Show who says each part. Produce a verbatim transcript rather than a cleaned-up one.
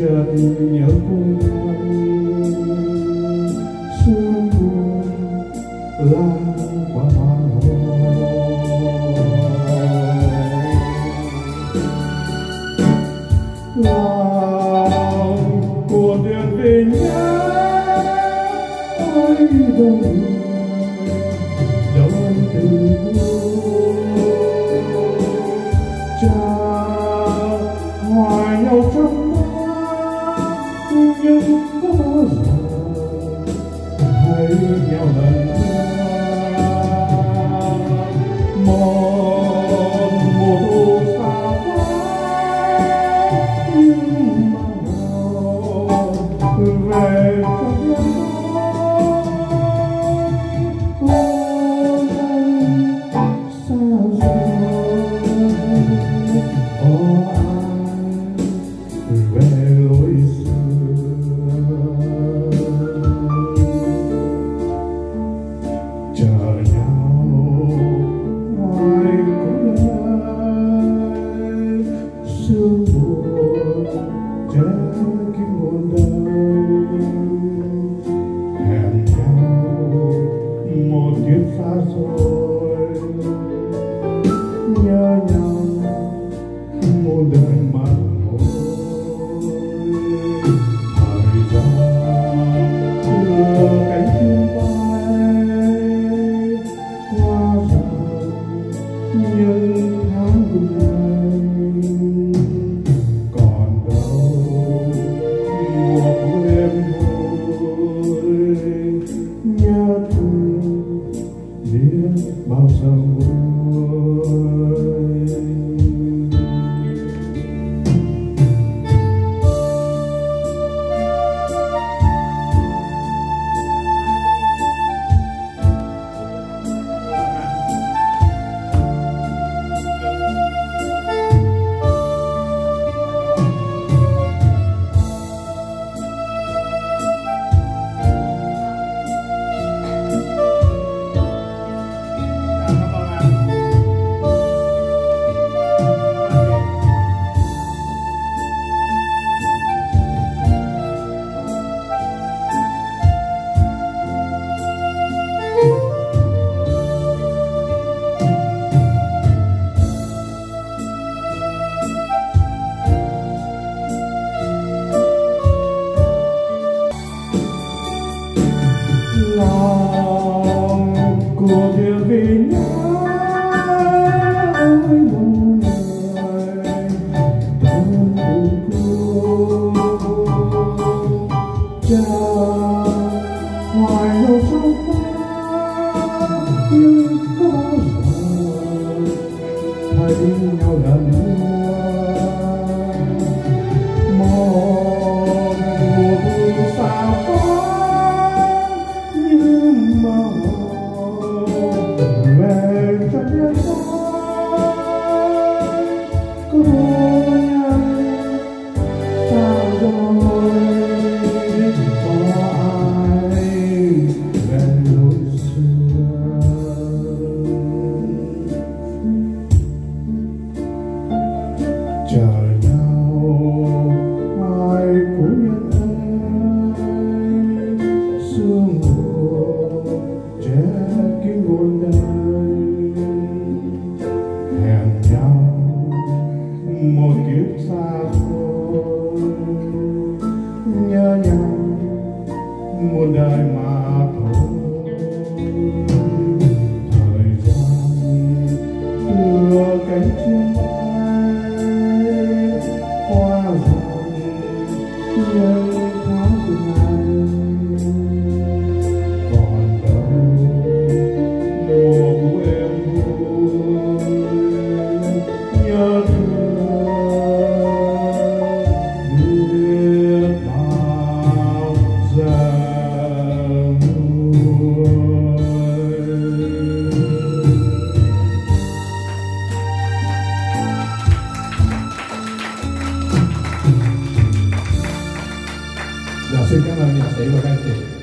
Speaker 1: chợt nhớ cung anh sương buồn lan qua hoa lòng của đường về nhớ ôi đâu đâu anh từ cha hòa nhau trong nhưng có bao giờ thấy nhau lần nữa một mùa thu xa quá nhưng mà nào về trong em ôi anh xa rồi ôi anh về lối chờ nhau ngoài cuối đời sương buồn che kín muôn đời hẹn nhau một kiếp xa xôi nhớ nhau muôn đời mặn môi thời gian đưa cánh chim bay qua dòng những tháng cùng ngày còn đâu mùa của em vui nhớ thương biết bao sầu lòng của điều vì nhớ ôi một người đơn từng cô cha hoài nhau trong quá nhưng có bao giờ thấy nhau lần nữa một mùa thu xa quá về trong nhân có đôi anh sao rồi có ai về lối xưa chờ nhau ai cũng nhận ai sương mù che kín muôn đời hẹn nhau một kiếp xa xôi nhớ nhau muôn đời mà thôi thời gian đưa cánh chim bay qua dòng những tháng từng ngày còn đâu mùa của em vui nhớ thương biết bao giờ Dạ, xin cảm ơn nhạc sĩ và các anh chị.